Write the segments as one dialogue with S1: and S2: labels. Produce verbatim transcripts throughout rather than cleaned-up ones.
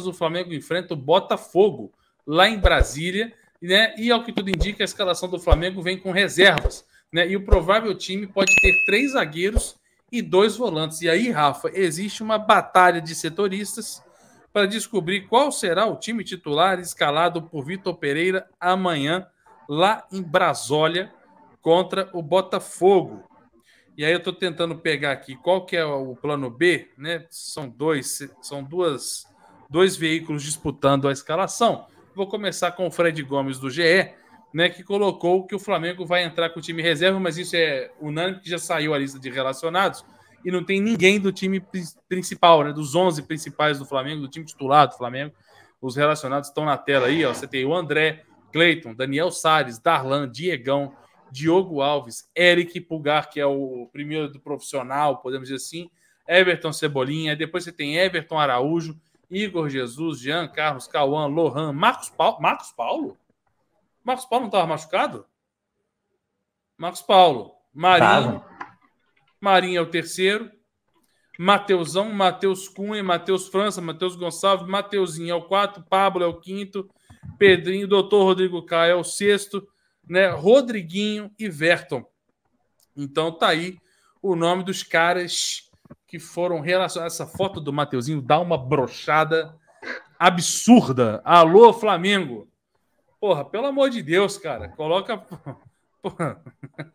S1: quartas, o Flamengo enfrenta o Botafogo, lá em Brasília, né? E, ao que tudo indica, a escalação do Flamengo vem com reservas, né? E o provável time pode ter três zagueiros e dois volantes. E aí, Rafa, existe uma batalha de setoristas para descobrir qual será o time titular escalado por Vitor Pereira amanhã, lá em Brasólia, contra o Botafogo. E aí eu estou tentando pegar aqui qual que é o plano B, né? São dois, são duas, dois veículos disputando a escalação. Vou começar com o Fred Gomes do G E, né, que colocou que o Flamengo vai entrar com o time reserva, mas isso é unânime, que já saiu a lista de relacionados e não tem ninguém do time principal, né, dos onze principais do Flamengo, do time titular do Flamengo. Os relacionados estão na tela aí, ó. Você tem o André, Cleiton, Daniel Salles, Darlan, Diegão, Diogo Alves, Eric Pulgar, que é o primeiro do profissional, podemos dizer assim, Everton Cebolinha, depois você tem Everton Araújo, Igor Jesus, Jean Carlos, Cauã, Lohan, Marcos Paulo. Marcos Paulo? Marcos Paulo não estava machucado? Marcos Paulo. Marinho. Tava. Marinho é o terceiro. Mateusão, Matheus Cunha, Matheus França, Matheus Gonçalves, Mateuzinho é o quarto, Pablo é o quinto, Pedrinho, doutor Rodrigo Caio é o sexto, né? Rodriguinho e Verton. Então tá aí o nome dos caras que foram relacionados. Essa foto do Mateuzinho dá uma brochada absurda. Alô, Flamengo! Porra, pelo amor de Deus, cara, coloca... Porra.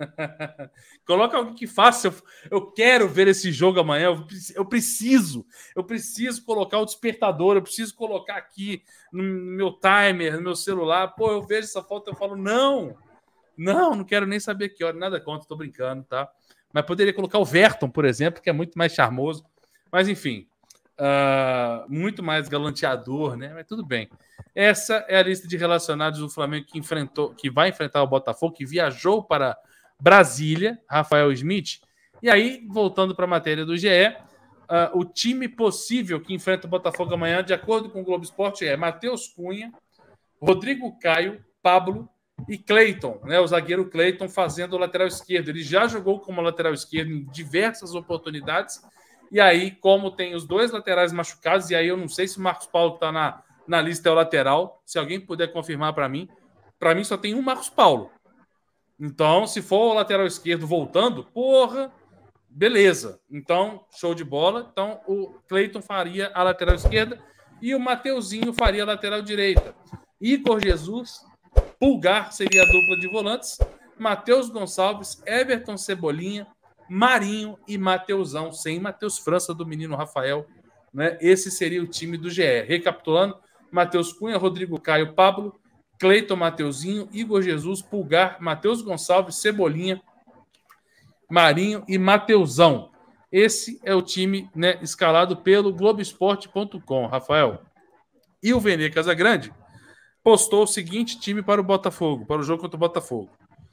S1: Coloca alguém que faça. Eu, eu quero ver esse jogo amanhã. Eu, eu preciso. Eu preciso colocar o despertador. Eu preciso colocar aqui no meu timer, no meu celular. Pô, eu vejo essa foto e eu falo, não, não, não quero nem saber que hora. Nada contra, tô brincando, tá? Mas poderia colocar o Verton, por exemplo, que é muito mais charmoso. Mas, enfim, uh, muito mais galanteador, né? Mas tudo bem. Essa é a lista de relacionados do Flamengo que enfrentou, que vai enfrentar o Botafogo, que viajou para Brasília, Rafael Smith. E aí, voltando para a matéria do G E, uh, o time possível que enfrenta o Botafogo amanhã, de acordo com o Globo Esporte, é Matheus Cunha, Rodrigo Caio, Pablo e Cleiton, né? O zagueiro Cleiton fazendo o lateral esquerdo. Ele já jogou como lateral esquerdo em diversas oportunidades. E aí, como tem os dois laterais machucados, e aí eu não sei se o Marcos Paulo está na Na lista é o lateral. Se alguém puder confirmar para mim. Para mim só tem um Marcos Paulo. Então, se for o lateral esquerdo voltando, porra, beleza. Então, show de bola. Então, o Cleiton faria a lateral esquerda e o Mateuzinho faria a lateral direita. Igor Jesus, Pulgar seria a dupla de volantes. Matheus Gonçalves, Everton Cebolinha, Marinho e Mateusão, sem Matheus França do menino Rafael. Né? Esse seria o time do G E. Recapitulando, Matheus Cunha, Rodrigo Caio, Pablo, Cleiton, Mateuzinho, Igor Jesus, Pulgar, Matheus Gonçalves, Cebolinha, Marinho e Mateusão. Esse é o time, né, escalado pelo Globoesporte ponto com, Rafael. E o Vene Casagrande postou o seguinte time para o Botafogo, para o jogo contra o Botafogo.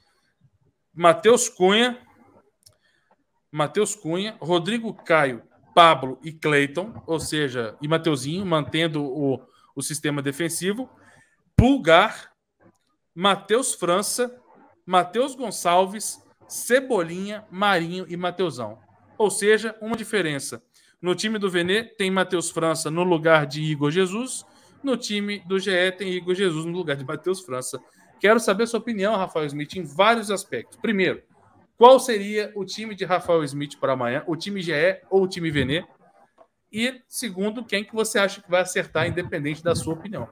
S1: Matheus Cunha, Matheus Cunha, Rodrigo Caio, Pablo e Cleiton, ou seja, e Mateuzinho, mantendo o, o sistema defensivo. Pulgar, Matheus França, Matheus Gonçalves, Cebolinha, Marinho e Mateusão. Ou seja, uma diferença. No time do Vene tem Matheus França no lugar de Igor Jesus. No time do G E tem Igor Jesus no lugar de Matheus França. Quero saber sua opinião, Rafael Smith, em vários aspectos. Primeiro, qual seria o time de Rafael Smith para amanhã? O time G E ou o time Vene? E, segundo, quem que você acha que vai acertar, independente da sua opinião?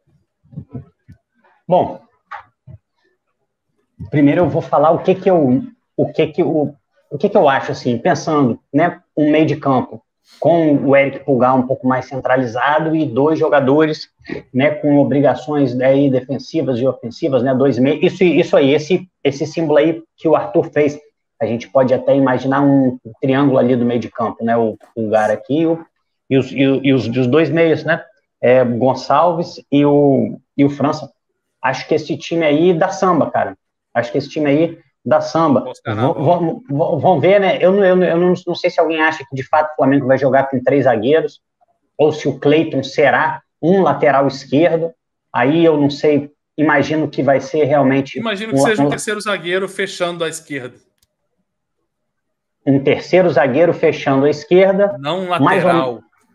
S2: Bom, primeiro eu vou falar o que que eu, o que que eu, o que que eu acho, assim, pensando, né, um meio de campo com o Eric Pulgar um pouco mais centralizado e dois jogadores, né, com obrigações daí defensivas e ofensivas, né, dois meios, isso, isso aí, esse, esse símbolo aí que o Arthur fez, a gente pode até imaginar um triângulo ali do meio de campo, né, o Pulgar aqui o, e, os, e, e os, os dois meios, né, é, Gonçalves e o, e o França. Acho que esse time aí dá samba, cara, acho que esse time aí dá samba. Vamos, vamos ver, né? Eu, eu, eu não, não sei se alguém acha que de fato o Flamengo vai jogar com três zagueiros, ou se o Cleiton será um lateral esquerdo. Aí eu não sei, imagino que vai ser realmente.
S1: Imagino que um, seja um terceiro zagueiro fechando a esquerda.
S2: Um terceiro zagueiro fechando a esquerda.
S1: Não um lateral.
S2: Mais ou,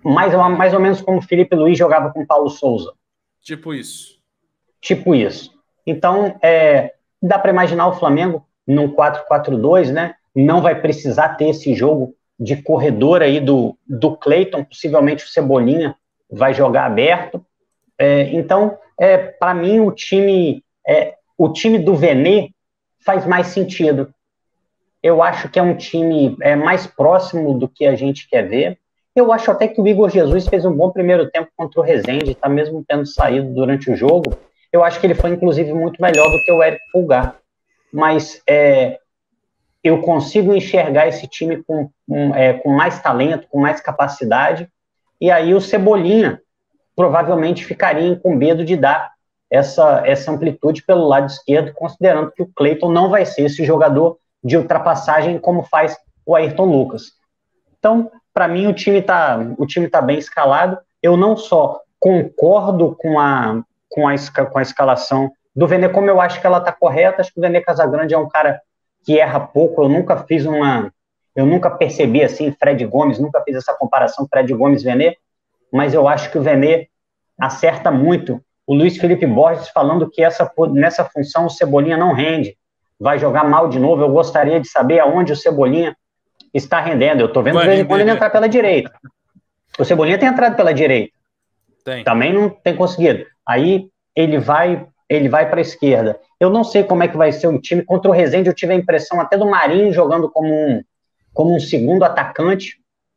S2: mais, mais ou menos como o Felipe Luiz jogava com o Paulo Souza.
S1: Tipo isso.
S2: Tipo isso. Então, é, dá para imaginar o Flamengo num quatro quatro dois, né? Não vai precisar ter esse jogo de corredor aí do, do Cleiton, possivelmente o Cebolinha vai jogar aberto. É, então, é, para mim, o time, é, o time do Vene faz mais sentido. Eu acho que é um time é, mais próximo do que a gente quer ver. Eu acho até que o Igor Jesus fez um bom primeiro tempo contra o Rezende, tá mesmo tendo saído durante o jogo. Eu acho que ele foi, inclusive, muito melhor do que o Eric Pulgar. Mas é, eu consigo enxergar esse time com, com, é, com mais talento, com mais capacidade. E aí o Cebolinha provavelmente ficaria incumbido de dar essa, essa amplitude pelo lado esquerdo, considerando que o Cleiton não vai ser esse jogador de ultrapassagem como faz o Ayrton Lucas. Então, para mim, o time está o time tá bem escalado. Eu não só concordo com a, com a, com a escalação do Vene, como eu acho que ela está correta. Acho que o Vene Casagrande é um cara que erra pouco. Eu nunca fiz uma... Eu nunca percebi assim, Fred Gomes, nunca fiz essa comparação Fred Gomes-Vene, mas eu acho que o Vene acerta muito. O Luiz Felipe Borges falando que essa, nessa função o Cebolinha não rende, vai jogar mal de novo. Eu gostaria de saber aonde o Cebolinha está rendendo. Eu estou vendo de vez em quando ele entrar pela direita. O Cebolinha tem entrado pela direita.
S1: Tem.
S2: Também não tem conseguido. Aí ele vai, ele vai para a esquerda. Eu não sei como é que vai ser o time. Contra o Rezende eu tive a impressão até do Marinho jogando como um, como um segundo atacante.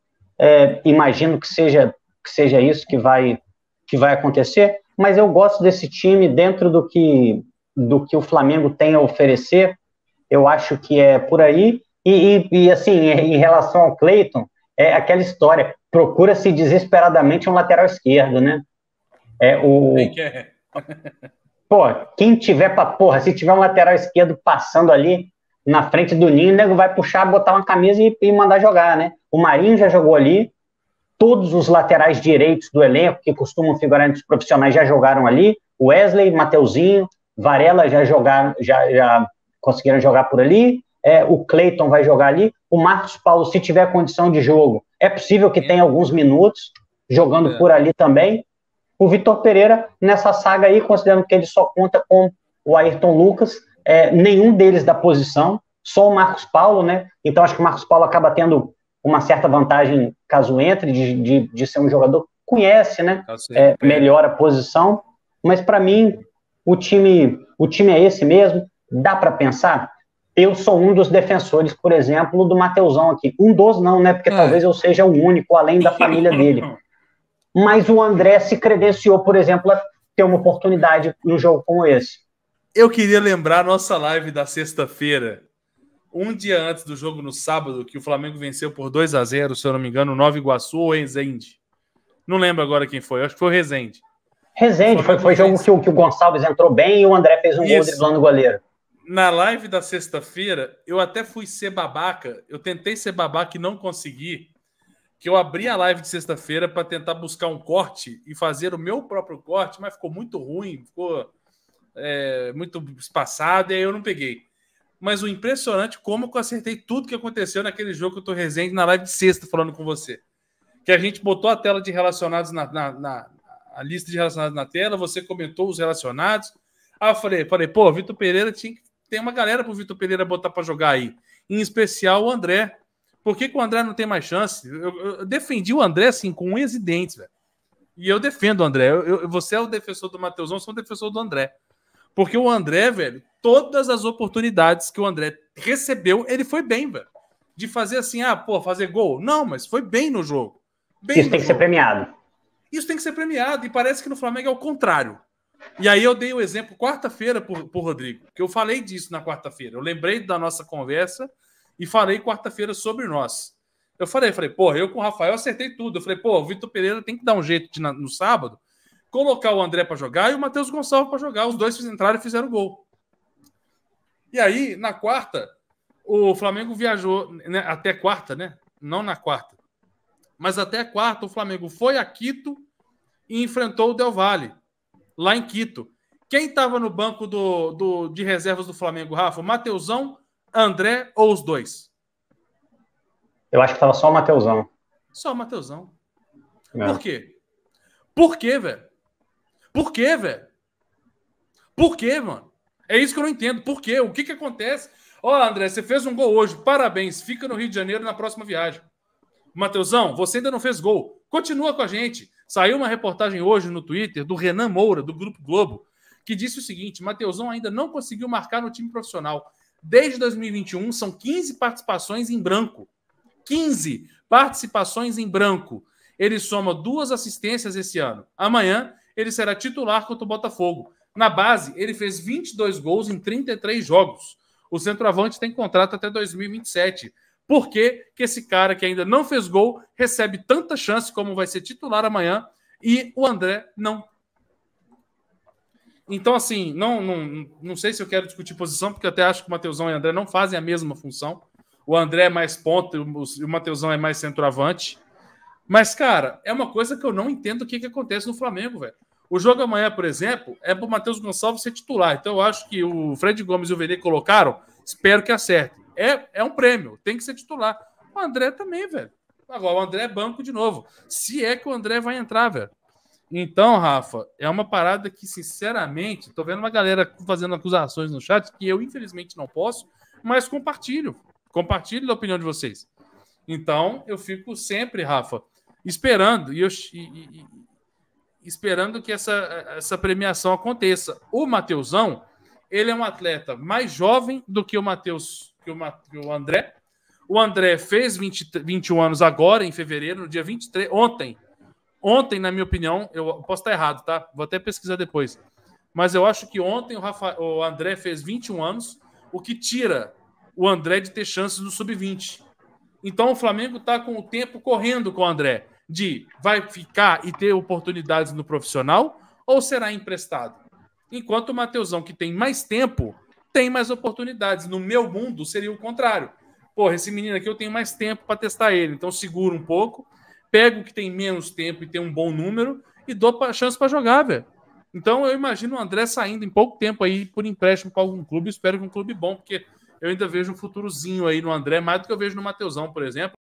S2: É, imagino que seja, que seja isso que vai, que vai acontecer. Mas eu gosto desse time dentro do que, do que o Flamengo tem a oferecer. Eu acho que é por aí. E, e, e assim, em relação ao Cleiton, é aquela história, procura-se desesperadamente um lateral esquerdo, né? É, o... Pô, quem tiver pra porra, se tiver um lateral esquerdo passando ali na frente do Ninho, o nego vai puxar, botar uma camisa e, e mandar jogar, né? O Marinho já jogou ali, todos os laterais direitos do elenco, que costumam figurar entre os profissionais, já jogaram ali, Wesley, Mateuzinho, Varela já jogaram, já, já conseguiram jogar por ali, é, o Cleiton vai jogar ali, o Marcos Paulo, se tiver condição de jogo, é possível que tenha alguns minutos jogando é. por ali também. O Vitor Pereira, nessa saga aí, considerando que ele só conta com o Ayrton Lucas, é, nenhum deles da posição, só o Marcos Paulo, né? Então acho que o Marcos Paulo acaba tendo uma certa vantagem, caso entre, de, de, de ser um jogador que conhece, né? É, melhor a posição, mas para mim o time, o time é esse mesmo. Dá para pensar? Eu sou um dos defensores, por exemplo, do Mateuzão aqui. Um dos não, né? Porque é. talvez eu seja o único, além da família dele. Mas o André se credenciou, por exemplo, a ter uma oportunidade num jogo como esse.
S1: Eu queria lembrar a nossa live da sexta-feira, um dia antes do jogo no sábado, que o Flamengo venceu por dois a zero, se eu não me engano, o Nova Iguaçu ou Rezende. Não lembro agora quem foi, acho que foi o Rezende.
S2: Rezende, foi, foi jogo que o, que o Gonçalves entrou bem e o André fez um Isso. gol driblando o goleiro.
S1: Na live da sexta-feira, eu até fui ser babaca, eu tentei ser babaca e não consegui, que eu abri a live de sexta-feira para tentar buscar um corte e fazer o meu próprio corte, mas ficou muito ruim, ficou é, muito espaçado, e aí eu não peguei. Mas o impressionante como que eu acertei tudo que aconteceu naquele jogo que eu tô Rezende na live de sexta falando com você. Que a gente botou a tela de relacionados na, na, na a lista de relacionados na tela, você comentou os relacionados. Aí eu falei, falei, pô, Vitor Pereira tinha que tem uma galera pro Vitor Pereira botar para jogar aí. Em especial o André. Por que, que o André não tem mais chance? Eu, eu defendi o André assim, com unhas e dentes, velho. E eu defendo o André. Eu, eu, você é o defensor do Mateuzão, eu sou o defensor do André. Porque o André, velho, todas as oportunidades que o André recebeu, ele foi bem, velho. De fazer assim, ah, pô, fazer gol. Não, mas foi bem no jogo. Bem
S2: Isso
S1: no
S2: tem que
S1: jogo.
S2: ser premiado.
S1: Isso tem que ser premiado. E parece que no Flamengo é o contrário. E aí eu dei o exemplo quarta-feira pro, pro Rodrigo, que eu falei disso na quarta-feira. Eu lembrei da nossa conversa e falei quarta-feira sobre nós. Eu falei, falei, pô, eu com o Rafael acertei tudo. Eu falei, pô, o Vitor Pereira tem que dar um jeito de, no sábado, colocar o André para jogar e o Matheus Gonçalves para jogar. Os dois entraram e fizeram gol. E aí, na quarta, o Flamengo viajou, né, até quarta, né? Não na quarta. Mas até quarta, o Flamengo foi a Quito e enfrentou o Del Valle, lá em Quito. Quem estava no banco do, do, de reservas do Flamengo, Rafa? Mateuzão, André ou os dois?
S2: Eu acho que estava só o Mateuzão.
S1: Só o Mateuzão. É. Por quê? Por quê, velho? Por quê, velho? Por quê, mano? É isso que eu não entendo. Por quê? O que que acontece? Ó, André, você fez um gol hoje. Parabéns. Fica no Rio de Janeiro na próxima viagem. Mateusão, você ainda não fez gol. Continua com a gente. Saiu uma reportagem hoje no Twitter do Renan Moura, do Grupo Globo, que disse o seguinte: Mateusão ainda não conseguiu marcar no time profissional. Desde dois mil e vinte e um, são quinze participações em branco. quinze participações em branco. Ele soma duas assistências esse ano. Amanhã, ele será titular contra o Botafogo. Na base, ele fez vinte e dois gols em trinta e três jogos. O centroavante tem contrato até dois mil e vinte e sete. Por que que esse cara que ainda não fez gol recebe tanta chance como vai ser titular amanhã e o André não? Então, assim, não, não, não sei se eu quero discutir posição, porque eu até acho que o Mateusão e o André não fazem a mesma função. O André é mais ponta e o Mateusão é mais centroavante. Mas, cara, é uma coisa que eu não entendo o que, que acontece no Flamengo, velho. O jogo amanhã, por exemplo, é para o Matheus Gonçalves ser titular. Então, eu acho que o Fred Gomes e o Vene colocaram, espero que acertem. É, é um prêmio, tem que ser titular. O André também, velho. Agora, o André é banco de novo. Se é que o André vai entrar, velho. Então, Rafa, é uma parada que, sinceramente, tô vendo uma galera fazendo acusações no chat que eu, infelizmente, não posso, mas compartilho. Compartilho da opinião de vocês. Então, eu fico sempre, Rafa, esperando e, eu, e, e esperando que essa, essa premiação aconteça. O Mateusão, ele é um atleta mais jovem do que o Mateus, que o, que o André. O André fez vinte, vinte e um anos agora, em fevereiro, no dia vinte e três, ontem. Ontem, na minha opinião, eu posso estar errado, tá? Vou até pesquisar depois. Mas eu acho que ontem o, Rafa, o André fez vinte e um anos, o que tira o André de ter chances no sub vinte. Então o Flamengo está com o tempo correndo com o André, de vai ficar e ter oportunidades no profissional ou será emprestado? Enquanto o Mateusão, que tem mais tempo, tem mais oportunidades. No meu mundo, seria o contrário. Porra, esse menino aqui eu tenho mais tempo para testar ele, então seguro um pouco, pego o que tem menos tempo e tem um bom número e dou a chance para jogar, velho. Então eu imagino o André saindo em pouco tempo aí por empréstimo para algum clube, espero que um clube bom, porque eu ainda vejo um futurozinho aí no André, mais do que eu vejo no Mateusão, por exemplo.